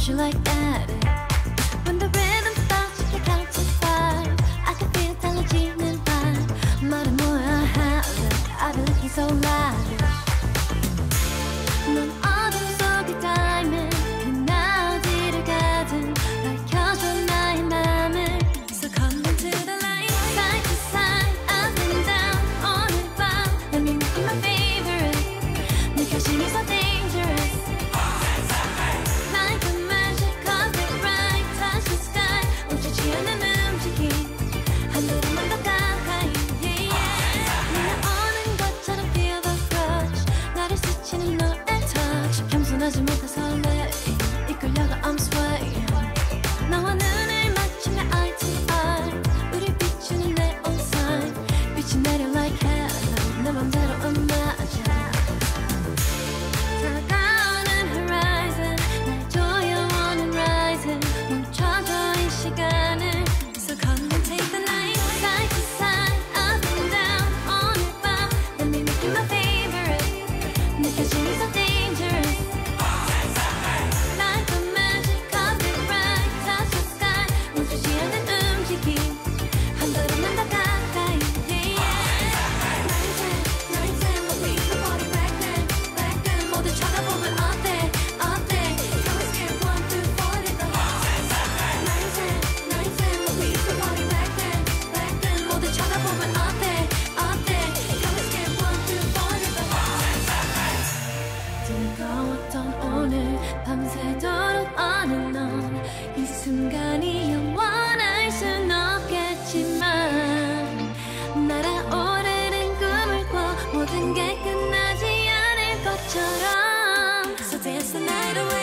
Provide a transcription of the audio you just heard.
you like that. When the rhythm starts to count to five, I can feel 달라지는 vibe. 말은 뭐야 I've been looking so loud. 넌 어둠 속의 diamond, 빛나 어디를 가든 밝혀줘 나의 맘을. So come into the light, side to side, up and down. 오늘 밤 let me make you my favorite. 내 결심이 so dangerous. Like a magic carpet ride, touch the sky. 멈추지 않는 움직임, 한 걸음만 더 가까이. Yeah, yeah. 오는 것처럼 feel the rush. 나를 스치는 너의 touch. 겸손하지 못한 설레, 이끌려가 I'm swaying. 너와 눈을 맞추며 eye to eye. 우리 비추는 neon sign. 빛이 내려 like heaven. 내 맘대로 맞아. 다가오는 horizon, 날 조여오는 rising. 멈춰줘 이 시간을. So come and take the night, side to side, up and down. 오늘 밤 let me make you my favorite. 내 결심이 so dangerous. Like a magic carpet ride, touch the sky. 멈추지 않는 움직임, 한 걸음만 더 가까이. Yeah, yeah. Night time, we'll be the party back then, back then. 모두 쳐다보면 어때, 어때? Can we skip 1 through 4 at the Night time, we'll be the party back then, back then. 모두 쳐다보면 어때, 어때? Can we skip 1 through 4 at the 뜨거웠던 오늘 밤새도록 어는 넌 이 순간이 영원할 순 없겠지만 날아오르는 꿈을 꿔 모든 게 끝나지 않을 것처럼 So dance the night away.